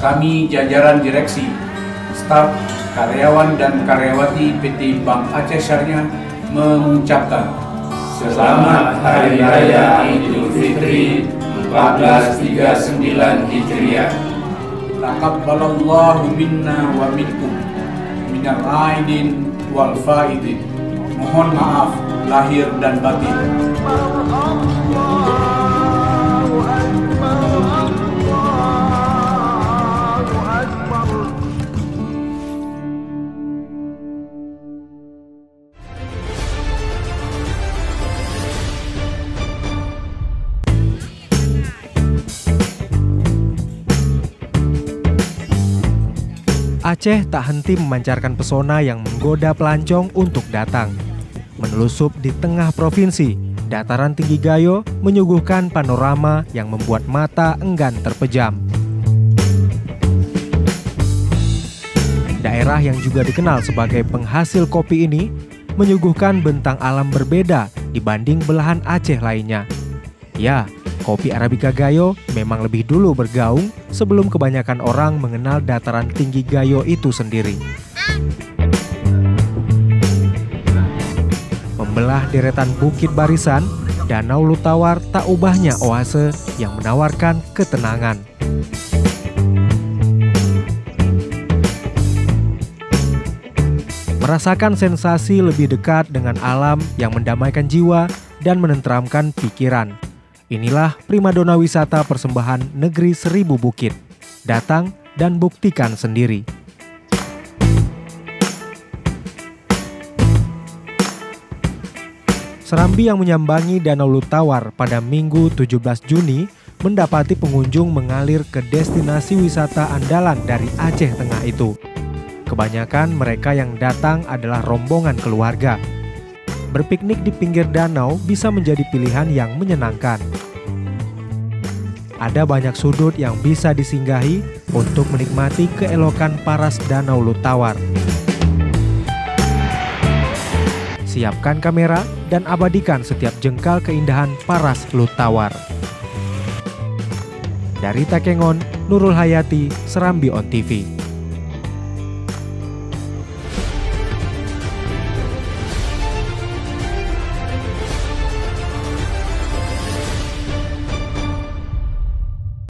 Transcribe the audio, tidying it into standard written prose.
kami jajaran direksi, staf, karyawan dan karyawati PT Bank Aceh Syariah mengucapkan Selamat Hari Raya Idul Fitri 1439 Hijriah. Taqabbalallahu minna wa minkum minal aidin wal faidin. Mohon maaf lahir dan batin. Aceh tak henti memancarkan pesona yang menggoda pelancong untuk datang. Menelusup di tengah provinsi, dataran tinggi Gayo menyuguhkan panorama yang membuat mata enggan terpejam. Daerah yang juga dikenal sebagai penghasil kopi ini menyuguhkan bentang alam berbeda dibanding belahan Aceh lainnya. Ya, kopi Arabica Gayo memang lebih dulu bergaung sebelum kebanyakan orang mengenal dataran tinggi Gayo itu sendiri. Membelah deretan bukit barisan, Danau Lutawar tak ubahnya oase yang menawarkan ketenangan. Merasakan sensasi lebih dekat dengan alam yang mendamaikan jiwa dan menenteramkan pikiran. Inilah primadona wisata persembahan negeri 1000 bukit. Datang dan buktikan sendiri. Serambi yang menyambangi Danau Lutawar pada Minggu 17 Juni mendapati pengunjung mengalir ke destinasi wisata andalan dari Aceh Tengah itu. Kebanyakan mereka yang datang adalah rombongan keluarga. Berpiknik di pinggir danau bisa menjadi pilihan yang menyenangkan. Ada banyak sudut yang bisa disinggahi untuk menikmati keelokan paras Danau Lutawar. Siapkan kamera dan abadikan setiap jengkal keindahan paras Lutawar. Dari Takengon, Nurul Hayati, Serambi On TV.